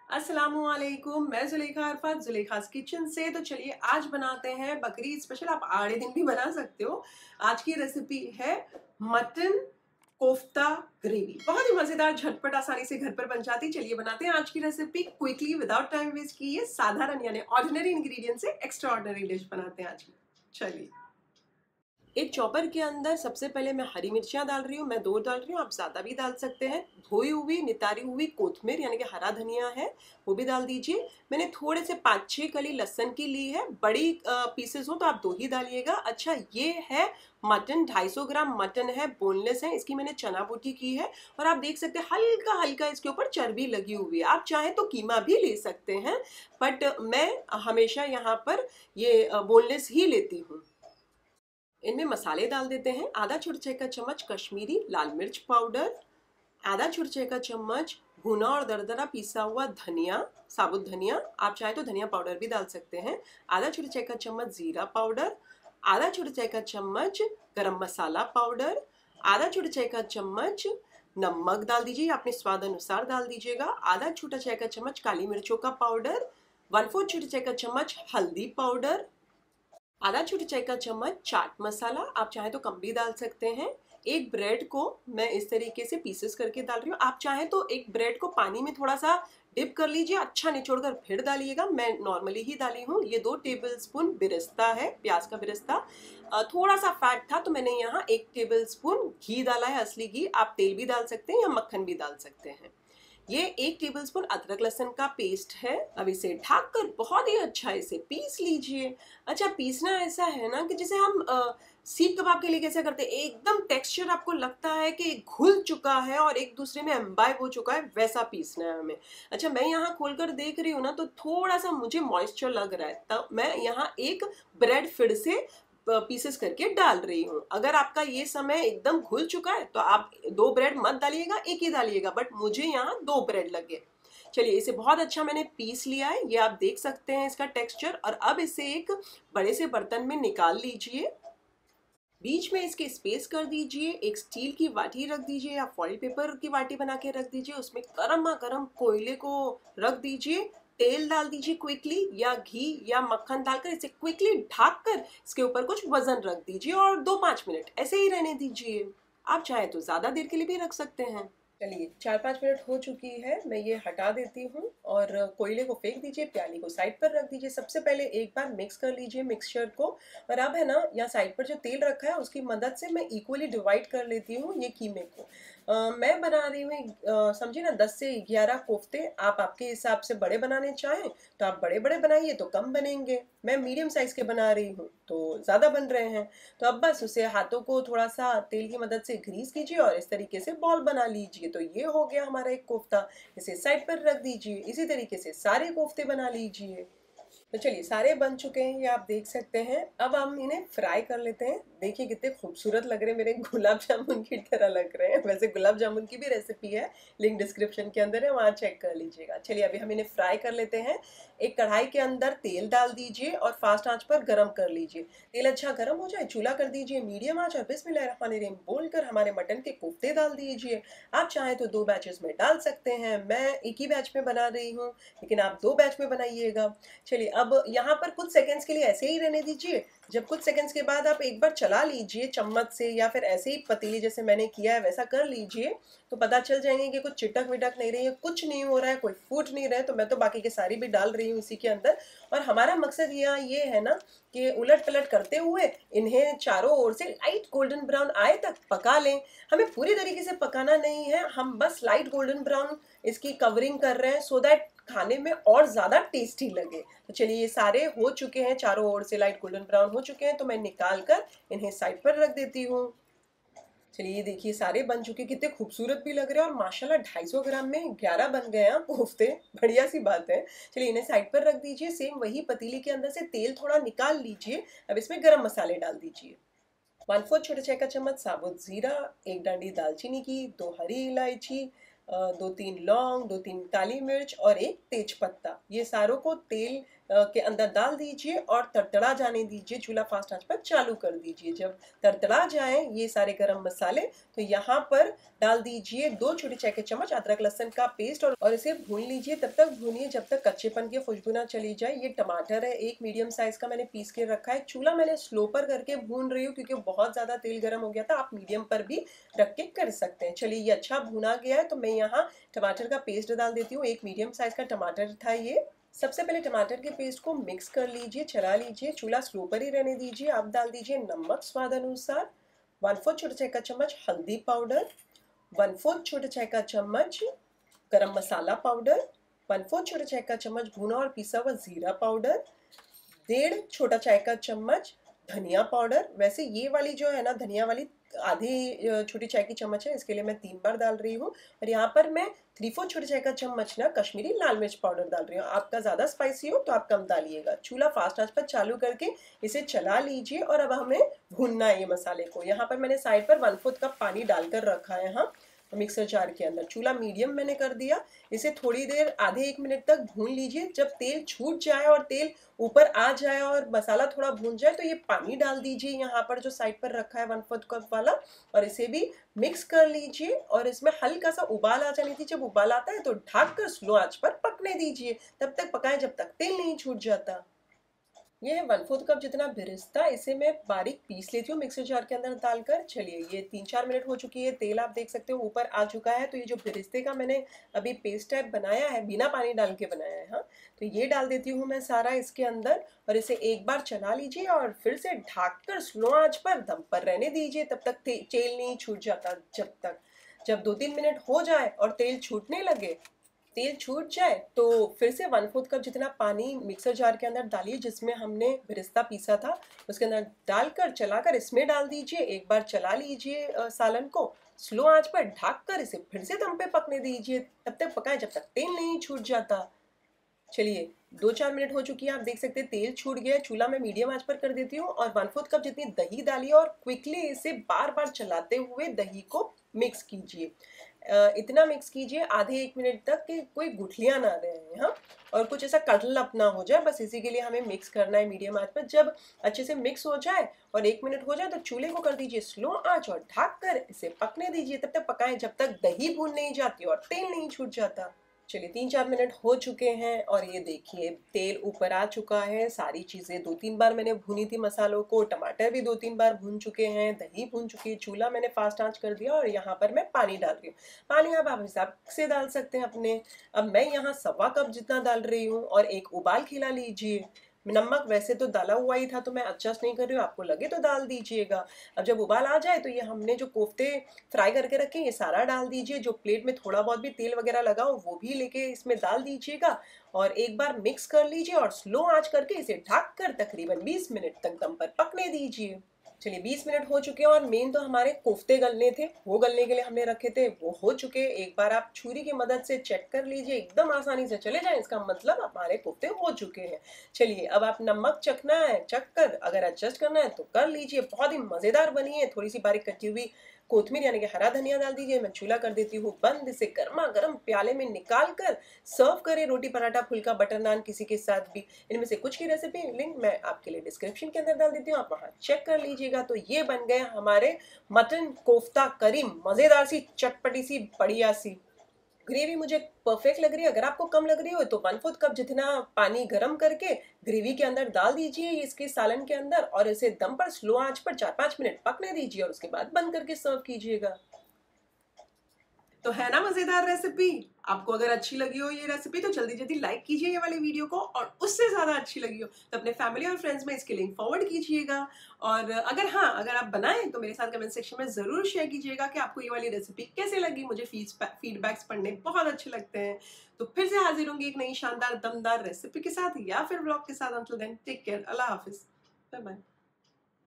अस्सलामुअलैकुम, मैं जुलेखा अरफत जुलेखास किचन से। तो चलिए आज बनाते हैं बकरीद स्पेशल। आप आड़े दिन भी बना सकते हो। आज की रेसिपी है मटन कोफ्ता ग्रेवी। बहुत ही मजेदार, झटपट, आसानी से घर पर बन जाती। चलिए बनाते हैं आज की recipe quickly, without time waste किए। साधारण यानी ऑर्डिनरी इंग्रेडिएंट से एक्स्ट्रा ऑर्डिनरी डिश बनाते हैं आज की। चलिए एक चॉपर के अंदर सबसे पहले मैं हरी मिर्चियाँ डाल रही हूँ। मैं 2 डाल रही हूँ, आप ज़्यादा भी डाल सकते हैं। धोई हुई नितारी हुई कोथमीर यानी कि हरा धनिया है, वो भी डाल दीजिए। मैंने थोड़े से 5-6 कली लहसुन की ली है। बड़ी पीसेस हो तो आप 2 ही डालिएगा। अच्छा, ये है मटन, 250 ग्राम मटन है, बोनलेस है। इसकी मैंने चना बोटी की है और आप देख सकते हैं हल्का हल्का इसके ऊपर चर्बी लगी हुई है। आप चाहें तो कीमा भी ले सकते हैं, बट मैं हमेशा यहाँ पर ये बोनलेस ही लेती हूँ। इनमें मसाले डाल देते हैं। आधा छोटा चाय का चम्मच कश्मीरी लाल मिर्च पाउडर, आधा छोटा चाय का चम्मच भुना और दरदरा पीसा हुआ धनिया, साबुत धनिया, आप चाहे तो धनिया पाउडर भी डाल सकते हैं। आधा छोटा चाय का चम्मच जीरा पाउडर, आधा छोटा चाय का चम्मच गरम मसाला पाउडर, आधा छोटा चाय का चम्मच नमक डाल दीजिए, अपने स्वाद अनुसार डाल दीजिएगा। आधा छोटा चाय का चम्मच काली मिर्चों का पाउडर, 1/4 छोटा चाय का चम्मच हल्दी पाउडर, आधा छोटी चाय का चम्मच चाट मसाला, आप चाहे तो कम भी डाल सकते हैं। एक ब्रेड को मैं इस तरीके से पीसेस करके डाल रही हूँ। आप चाहें तो एक ब्रेड को पानी में थोड़ा सा डिप कर लीजिए, अच्छा निचोड़ कर फिर डालिएगा। मैं नॉर्मली ही डाली हूँ। ये 2 टेबलस्पून बिरस्ता है, प्याज का बिरस्ता। थोड़ा सा फैट था तो मैंने यहाँ 1 टेबलस्पून घी डाला है, असली घी। आप तेल भी डाल सकते हैं या मक्खन भी डाल सकते हैं। ये 1 टेबलस्पून अदरक लहसुन का पेस्ट है। अब इसे ढककर बहुत ही अच्छा इसे पीस लीजिए। अच्छा, पीसना ऐसा है ना कि जैसे हम सीख कबाब के लिए कैसे करते हैं, एकदम टेक्सचर आपको लगता है कि घुल चुका है और एक दूसरे में एम्बाइब हो चुका है, वैसा पीसना है हमें। अच्छा, मैं यहाँ खोलकर देख रही हूँ ना तो थोड़ा सा मुझे मॉइस्चर लग रहा है, तब मैं यहाँ एक ब्रेड फिर से पीसेस करके डाल रही हूँ। अगर आपका ये समय एकदम घुल चुका है तो आप 2 ब्रेड मत डालिएगा, 1 ही डालिएगा, बट मुझे यहाँ 2 ब्रेड लगे। चलिए, इसे बहुत अच्छा मैंने पीस लिया है, ये आप देख सकते हैं इसका टेक्सचर। और अब इसे एक बड़े से बर्तन में निकाल लीजिए। बीच में इसके स्पेस कर दीजिए। एक स्टील की वाटी रख दीजिए या फॉइल पेपर की वाटी बना के रख दीजिए। उसमें गर्मा गर्म कोयले को रख दीजिए। तेल डाल दीजिए क्विकली, या घी या मक्खन डालकर इसे क्विकली ढक कर इसके ऊपर कुछ वजन रख दीजिए और 2-5 मिनट ऐसे ही रहने दीजिए। आप चाहे तो ज्यादा देर के लिए भी रख सकते हैं। चलिए 4-5 मिनट हो चुकी है, मैं ये हटा देती हूँ और कोयले को फेंक दीजिए, प्याली को साइड पर रख दीजिए। सबसे पहले एक बार मिक्स कर लीजिए मिक्सचर को। और अब है ना, यहाँ साइड पर जो तेल रखा है उसकी मदद से मैं इक्वली डिवाइड कर लेती हूँ ये कीमे को। मैं बना रही हूँ समझिए ना 10 से 11 कोफ्ते। आप आपके हिसाब से बड़े बनाने चाहें तो आप बड़े बड़े बनाइए तो कम बनेंगे। मैं मीडियम साइज के बना रही हूँ तो ज़्यादा बन रहे हैं। तो अब बस उसे हाथों को थोड़ा सा तेल की मदद से ग्रीस कीजिए और इस तरीके से बॉल बना लीजिए। तो ये हो गया हमारा एक कोफ्ता। इसे साइड पर रख दीजिए। इसी तरीके से सारे कोफ्ते बना लीजिए। तो चलिए सारे बन चुके हैं, ये आप देख सकते हैं। अब हम इन्हें फ्राई कर लेते हैं। देखिए कितने खूबसूरत लग रहे हैं, मेरे गुलाब जामुन की तरह लग रहे हैं। वैसे गुलाब जामुन की भी रेसिपी है, लिंक डिस्क्रिप्शन के अंदर है, वहाँ चेक कर लीजिएगा। चलिए अभी हम इन्हें फ्राई कर लेते हैं। एक कढ़ाई के अंदर तेल डाल दीजिए और फास्ट आंच पर गरम कर लीजिए। तेल अच्छा गरम हो जाए, चूल्हा कर दीजिए मीडियम आंच और बिस्मिल्लाहिर्रहमानिर्रहीम बोलकर हमारे मटन के कोफ्ते डाल दीजिए। आप चाहें तो 2 बैचेस में डाल सकते हैं। मैं एक ही बैच में बना रही हूँ, लेकिन आप 2 बैच में बनाइएगा। चलिए अब यहाँ पर कुछ सेकंड्स के लिए ऐसे ही रहने दीजिए। जब कुछ सेकंड्स के बाद आप एक बार चला लीजिए चम्मच से, या फिर ऐसे ही पतीली जैसे मैंने किया है वैसा कर लीजिए, तो पता चल जाएंगे कि कुछ चिटक विटक नहीं रही है, कुछ नहीं हो रहा है, कोई फूट नहीं रहा है। तो मैं तो बाकी के सारी भी डाल रही हूँ इसी के अंदर। और हमारा मकसद यहाँ ये है ना कि उलट पलट करते हुए इन्हें चारों ओर से लाइट गोल्डन ब्राउन आए तक पका लें। हमें पूरी तरीके से पकाना नहीं है, हम बस लाइट गोल्डन ब्राउन इसकी कवरिंग कर रहे हैं, सो दैट खाने में और ज़्यादा टेस्टी लगे। तो चलिए ये सारे हो चुके हैं, चारों ओर से लाइट गोल्डन ब्राउन हो चुके हैं, तो मैं निकाल कर इन्हें साइड पर रख देती हूँ। चलिए ये देखिए सारे बन चुके, कितने खूबसूरत भी लग रहे हैं और माशाल्लाह 250 ग्राम में 11 बन गए हैं कोफ्ते, बढ़िया सी बात है। चलिए इन्हें साइड पर रख दीजिए। सेम वही पतीली के अंदर से तेल थोड़ा निकाल लीजिए। अब इसमें गरम मसाले डाल दीजिए। 1/4 छोटे चाय का चम्मच साबुत जीरा, 1 डांडी दालचीनी की, 2 हरी इलायची, 2-3 लौंग, 2-3 काली मिर्च और 1 तेज पत्ता। ये सारों को तेल के अंदर डाल दीजिए और तड़तड़ा जाने दीजिए। चूल्हा फास्ट आंच पर चालू कर दीजिए। जब तड़तड़ा जाए ये सारे गरम मसाले तो यहाँ पर डाल दीजिए 2 छोटे चाय के चम्मच अदरक लहसुन का पेस्ट और इसे भून लीजिए। तब तक भूनिए जब तक कच्चेपन की खुशबू ना चली जाए। ये टमाटर है, एक मीडियम साइज का मैंने पीस के रखा है। चूल्हा मैंने स्लो पर करके भून रही हूँ क्योंकि बहुत ज्यादा तेल गर्म हो गया था। आप मीडियम पर भी रख के कर सकते हैं। चलिए ये अच्छा भुना गया है तो मैं यहाँ टमाटर का पेस्ट डाल देती हूँ। एक मीडियम साइज का टमाटर था ये। सबसे पहले टमाटर के पेस्ट को मिक्स कर लीजिए, चला लीजिए, चूल्हा स्लो पर ही रहने दीजिए। अब डाल दीजिए नमक स्वाद अनुसार, 1/4 छोटे चाय का चम्मच हल्दी पाउडर, 1/4 छोटे चाय का चम्मच गरम मसाला पाउडर, 1/4 छोटे चाय का चम्मच भुना और पिसा हुआ जीरा पाउडर, 1.5 छोटा चाय का चम्मच धनिया पाउडर। वैसे ये वाली जो है ना धनिया वाली आधी छोटी चाय की चम्मच है, इसके लिए मैं 3 बार डाल रही हूँ। और यहाँ पर मैं 3/4 छोटे चाय का चम्मच ना कश्मीरी लाल मिर्च पाउडर डाल रही हूँ। आपका ज़्यादा स्पाइसी हो तो आप कम डालिएगा। चूल्हा फास्ट आंच पर चालू करके इसे चला लीजिए और अब हमें भूनना है ये मसाले को। यहाँ पर मैंने साइड पर 1/4 कप पानी डालकर रखा है यहाँ मिक्सर जार के अंदर। चूल्हा मीडियम मैंने कर दिया। इसे थोड़ी देर आधे 1 मिनट तक भून लीजिए। जब तेल छूट जाए और तेल ऊपर आ जाए और मसाला थोड़ा भून जाए तो ये पानी डाल दीजिए यहाँ पर जो साइड पर रखा है 1/4 कप वाला, और इसे भी मिक्स कर लीजिए। और इसमें हल्का सा उबाल आ जाने दीजिए। जब उबाल आता है तो ढक कर स्लो आंच पर पकने दीजिए। तब तक पकाएं जब तक तेल नहीं छूट जाता। ये है 1/4 कप जितना बिरिस्ता, इसे मैं बारीक पीस लेती हूँ मिक्सर जार के अंदर डालकर। चलिए ये 3-4 मिनट हो चुकी है। तेल आप देख सकते हो ऊपर आ चुका है। तो ये जो बिरिस्ते का मैंने अभी पेस्ट टाइप बनाया है, बिना पानी डाल के बनाया है, हाँ, तो ये डाल देती हूँ मैं सारा इसके अंदर। और इसे एक बार चला लीजिए और फिर से ढक कर स्लो आंच पर दम पर रहने दीजिए तब तक तेल नहीं छूट जाता। जब 2-3 मिनट हो जाए और तेल छूटने लगे, तेल छूट जाए तो फिर से 1/4 कप जितना पानी मिक्सर जार के अंदर डालिए जिसमें हमने बिरिस्ता पीसा था, उसके अंदर डालकर चलाकर इसमें डाल दीजिए। एक बार चला लीजिए सालन को। स्लो आंच पर ढक कर इसे फिर से दम पे पकने दीजिए। तब तक पकाएं जब तक तेल नहीं छूट जाता। चलिए 2-4 मिनट हो चुकी है। आप देख सकते हैं तेल छूट गया है। चूल्हा मैं मीडियम आंच पर कर देती हूँ और 1/4 कप जितनी दही डालिए और क्विकली इसे बार बार चलाते हुए दही को मिक्स कीजिए। इतना मिक्स कीजिए आधे 1 मिनट तक कि कोई गुठलियां ना रहे, हाँ, और कुछ ऐसा कटलप ना हो जाए। बस इसी के लिए हमें मिक्स करना है मीडियम आंच पर। जब अच्छे से मिक्स हो जाए और 1 मिनट हो जाए तो चूल्हे को कर दीजिए स्लो आंच और ढक कर इसे पकने दीजिए। तब तक पकाएं जब तक दही भून नहीं जाती और तेल नहीं छूट जाता। चलिए 3-4 मिनट हो चुके हैं और ये देखिए तेल ऊपर आ चुका है। सारी चीज़ें 2-3 बार मैंने भूनी थी मसालों को। टमाटर भी 2-3 बार भून चुके हैं, दही भून चुकी है। चूल्हा मैंने फास्ट आंच कर दिया और यहाँ पर मैं पानी डाल रही हूँ। पानी आप हिसाब से डाल सकते हैं अपने। अब मैं यहाँ 1/4 कप जितना डाल रही हूँ और एक उबाल खिला लीजिए। नमक वैसे तो डाला हुआ ही था तो मैं एडजस्ट नहीं कर रही हूँ, आपको लगे तो डाल दीजिएगा। अब जब उबाल आ जाए तो ये हमने जो कोफ्ते फ्राई करके रखे ये सारा डाल दीजिए। जो प्लेट में थोड़ा बहुत भी तेल वगैरह लगा हो वो भी लेके इसमें डाल दीजिएगा और एक बार मिक्स कर लीजिए और स्लो आंच करके इसे ढक कर तकरीबन 20 मिनट तक दम पर पकने दीजिए। चलिए 20 मिनट हो चुके हैं और मेन तो हमारे कोफ्ते गलने थे, वो गलने के लिए हमने रखे थे, वो हो चुके। एक बार आप छुरी की मदद से चेक कर लीजिए, एकदम आसानी से चले जाएं, इसका मतलब हमारे कोफ्ते हो चुके हैं। चलिए अब आप नमक चखना है, चख कर अगर एडजस्ट करना है तो कर लीजिए। बहुत ही मजेदार बनी है। थोड़ी सी बारीक कटी हुई कोथमीर यानी कि हरा धनिया डाल दीजिए। मैं चूल्हा कर देती हूँ बंद। इसे गर्मा गर्म प्याले में निकाल कर सर्व करें। रोटी पराठा फुल्का बटर नान किसी के साथ भी। इनमें से कुछ की रेसिपी लिंक मैं आपके लिए डिस्क्रिप्शन के अंदर डाल देती हूँ, आप वहाँ चेक कर लीजिएगा। तो ये बन गए हमारे मटन कोफ्ता करी। मजेदार सी चटपटी सी बढ़िया सी ग्रेवी मुझे परफेक्ट लग रही है। अगर आपको कम लग रही हो तो 1/4 कप जितना पानी गर्म करके ग्रेवी के अंदर डाल दीजिए इसके सालन के अंदर और इसे दम पर स्लो आंच पर 4-5 मिनट पकने दीजिए और उसके बाद बंद करके सर्व कीजिएगा। तो है ना मजेदार रेसिपी। आपको अगर अच्छी लगी हो ये रेसिपी तो जल्दी जल्दी लाइक कीजिए ये वाली वीडियो को, और उससे ज्यादा अच्छी लगी हो तो अपने फैमिली और फ्रेंड्स में इसके लिंक फॉरवर्ड कीजिएगा। और अगर आप बनाएं तो मेरे साथ कमेंट सेक्शन में जरूर शेयर कीजिएगा कि आपको ये वाली रेसिपी कैसे लगी। मुझे फीडबैक्स पढ़ने बहुत अच्छे लगते हैं। तो फिर से हाजिर होंगी एक नई शानदार दमदार रेसिपी के साथ या फिर ब्लॉग के साथ। Until then take care, Allah हाफिज, बाय बाय।